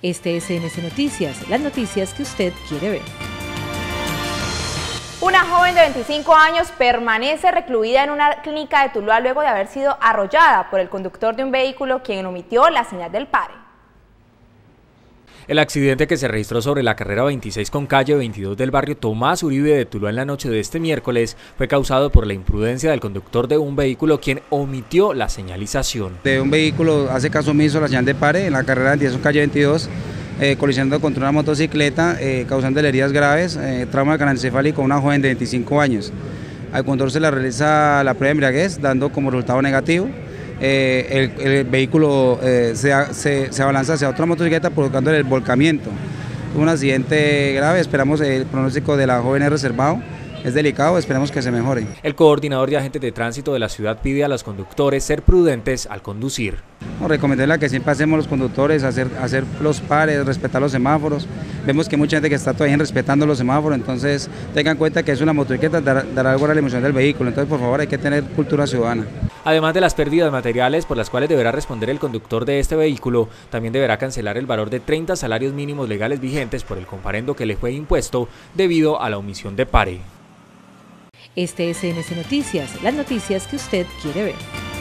Este es CNC Noticias, las noticias que usted quiere ver. Una joven de 25 años permanece recluida en una clínica de Tuluá luego de haber sido arrollada por el conductor de un vehículo quien omitió la señal del pare. El accidente que se registró sobre la carrera 26 con calle 22 del barrio Tomás Uribe de Tuluá en la noche de este miércoles fue causado por la imprudencia del conductor de un vehículo quien omitió la señalización. De un vehículo hace caso omiso a la señal de pare en la carrera 26 con calle 22, colisionando contra una motocicleta, causando heridas graves, trauma craneoencefálico a una joven de 25 años. Al conductor se le realiza la prueba de embriaguez, dando como resultado negativo. El vehículo se abalanza hacia otra motocicleta provocando el volcamiento. Un accidente grave, esperamos el pronóstico de la joven es reservado, es delicado, esperemos que se mejore. El coordinador de agentes de tránsito de la ciudad pide a los conductores ser prudentes al conducir. Recomendarle que siempre hacemos los conductores, hacer los pares, respetar los semáforos. Vemos que mucha gente que está todavía respetando los semáforos, entonces tengan en cuenta que es una motocicleta, dará algo a la emoción del vehículo, entonces por favor hay que tener cultura ciudadana. Además de las pérdidas materiales por las cuales deberá responder el conductor de este vehículo, también deberá cancelar el valor de 30 salarios mínimos legales vigentes por el comparendo que le fue impuesto debido a la omisión de pare. Este es CNC Noticias, las noticias que usted quiere ver.